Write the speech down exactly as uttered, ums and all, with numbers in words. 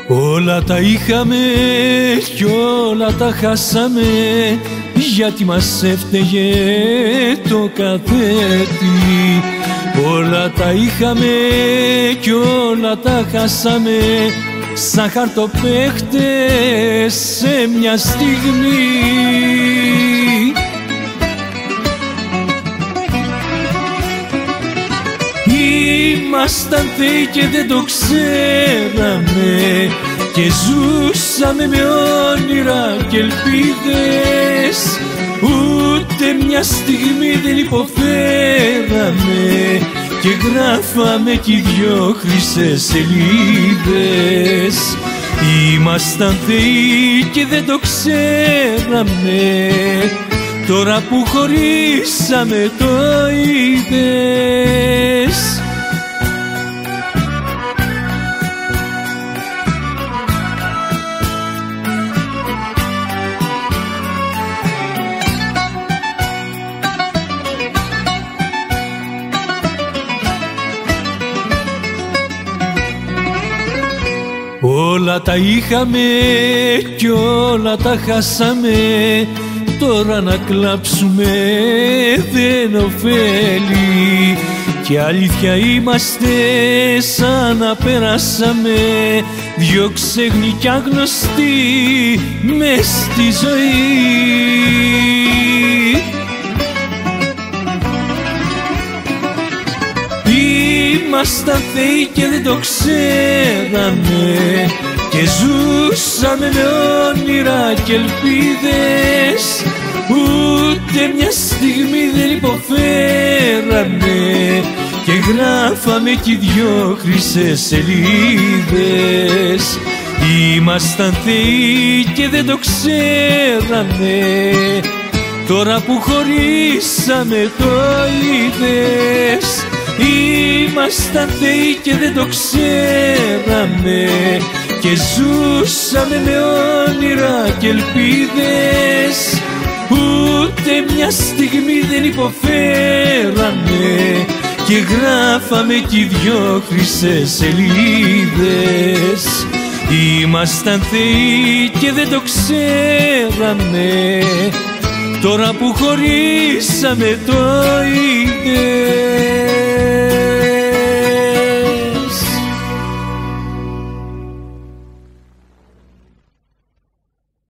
Όλα τα είχαμε κι όλα τα χάσαμε, γιατί μας έφταιγε το καθέτη. Όλα τα είχαμε κι όλα τα χάσαμε, σαν χαρτοπαίχτες σε μια στιγμή. Ήμασταν θεοί και δεν το ξέραμε, και ζούσαμε με όνειρα και ελπίδες. Ούτε μια στιγμή δεν υποφέραμε, και γράφαμε κι δυο χρυσές σελίδες. Ήμασταν θεοί και δεν το ξέραμε, τώρα που χωρίσαμε το είδες. Όλα τα είχαμε κι όλα τα χάσαμε, τώρα να κλάψουμε δεν ωφέλει. Και αλήθεια είμαστε σαν να πέρασαμε δυο ξέγνοι κι άγνωστοι μες στη ζωή. Ήμασταν θεοί και δεν το ξέραμε, και ζούσαμε με όνειρα και ελπίδες. Ούτε μια στιγμή δεν υποφέραμε, και γράφαμε κι δυο χρυσές σελίδες. Ήμασταν θεοί και δεν το ξέραμε, τώρα που χωρίσαμε το είδες. Ήμασταν θεοί και δεν το ξέραμε, και ζούσαμε με όνειρα και ελπίδες. Ούτε μια στιγμή δεν υποφέραμε, και γράφαμε κι δυο χρυσές σελίδες. Ήμασταν θεοί και δεν το ξέραμε, τώρα που χωρίσαμε το είδες.